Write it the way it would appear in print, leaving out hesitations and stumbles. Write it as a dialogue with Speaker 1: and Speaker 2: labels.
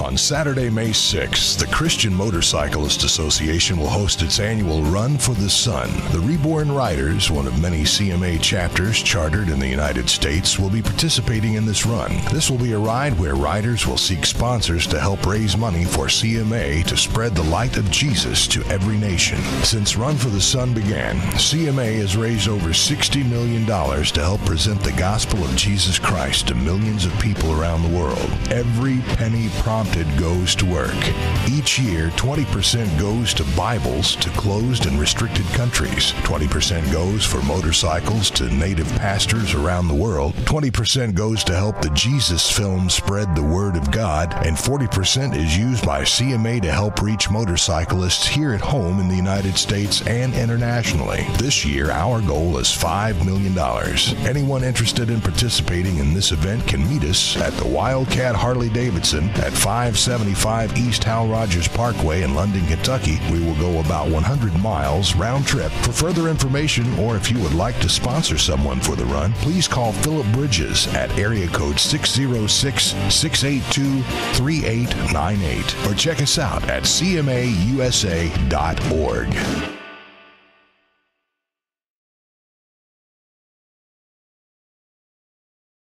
Speaker 1: On Saturday, May 6th, the Christian Motorcyclist Association will host its annual Run for the Sun. The Reborn Riders, one of many CMA chapters chartered in the United States, will be participating in this run. This will be a ride where riders will seek sponsors to help raise money for CMA to spread the light of Jesus to every nation. Since Run for the Sun began, CMA has raised over $60 million to help present the gospel of Jesus Christ to millions of people around the world. Every penny prompted goes to work. Each year, 20% goes to Bibles to closed and restricted countries. 20% goes for motorcycles to native pastors around the world. 20% goes to help the Jesus film spread the word of God. And 40% is used by CMA to help reach motorcyclists here at home in the United States and internationally. This year, our goal is $5 million. Anyone interested in participating in this event can meet us at the Wildcat Harley-Davidson at 575 East Hal Rogers Parkway in London, Kentucky. We will go about 100 miles round trip. For further information, or if you would like to sponsor someone for the run, please call Philip Bridges at area code 606-682-3898 or check us out at cmausa.org.